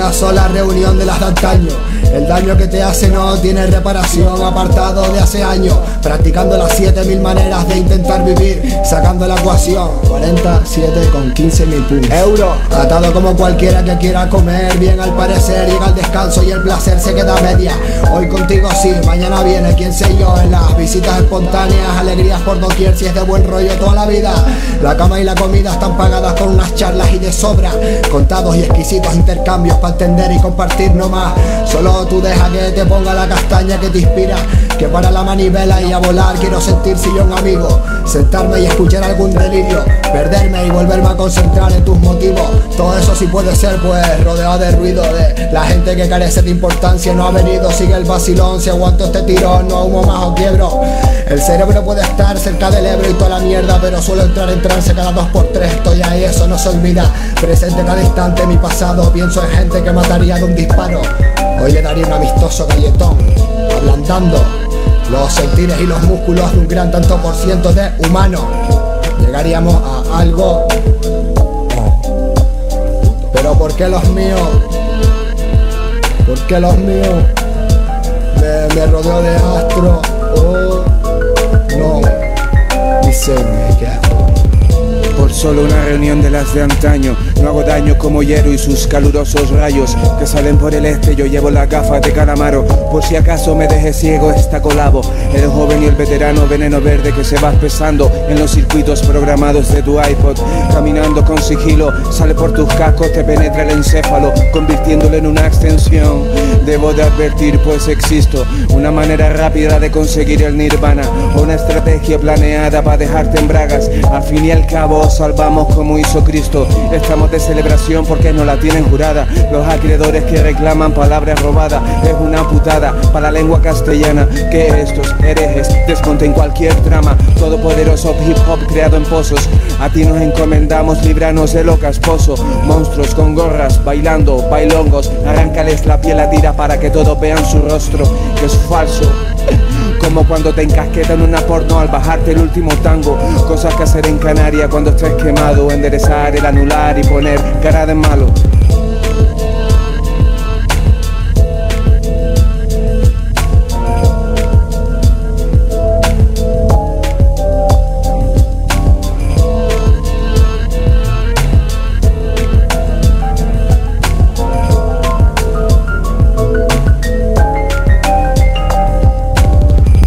una sola reunión de las de antaño. El daño que te hace no tiene reparación, apartado de hace años, practicando las 7000 maneras de intentar vivir, sacando la ecuación 47 con 15.000 euros. Atado como cualquiera que quiera comer bien, al parecer llega el descanso y el placer se queda a media. Hoy contigo sí, mañana viene, quién sé yo, en las visitas espontáneas, alegrías por doquier, si es de buen rollo toda la vida. La cama y la comida están pagadas con unas charlas y de sobra, contados y exquisitos intercambios para entender y compartir no más. Solo tú deja que te ponga la castaña que te inspira, que para la manivela y a volar quiero sentir sillón amigo, sentarme y escuchar algún delirio, perderme y volverme a concentrar en tus motivos. Todo eso sí puede ser, pues rodeado de ruido, de la gente que carece de importancia. No ha venido, sigue el vacilón, si aguanto este tirón no humo más o quiebro. El cerebro puede estar cerca del Ebro y toda la mierda, pero suelo entrar en trance cada 2x3. Estoy ahí, eso no se olvida, presente cada instante mi pasado. Pienso en gente que mataría de un disparo. Hoy le daría un amistoso galletón, ablandando los sentires y los músculos de un gran tanto por ciento de humano. Llegaríamos a algo. Pero ¿por qué los míos? ¿Por qué los míos? Me rodeo de astro. Oh, no. Dicen que por solo una reunión de las de antaño, no hago daño como Hierro y sus calurosos rayos que salen por el este. Yo llevo las gafas de calamaro, por si acaso me deje ciego esta colabo. El joven y el veterano, veneno verde que se va pesando en los circuitos programados de tu iPod. Caminando con sigilo, sale por tus cascos, te penetra el encéfalo, convirtiéndolo en una extensión. Debo de advertir, pues existo, una manera rápida de conseguir el nirvana, una estrategia planeada para dejarte en bragas. Al fin y al cabo salvamos como hizo Cristo. Estamos de celebración porque nos la tienen jurada. Los acreedores que reclaman palabras robadas, es una putada para la lengua castellana que estos herejes desconten cualquier trama. Todopoderoso hip hop creado en pozos, a ti nos encomendamos, líbranos de lo casposo. Monstruos con gorras, bailando, bailongos, arráncales la piel a tira para que todos vean su rostro, que es falso. Como cuando te encasquetan una porno al bajarte el último tango. Cosas que hacer en Canarias cuando estés quemado, enderezar el anular y poner cara de malo.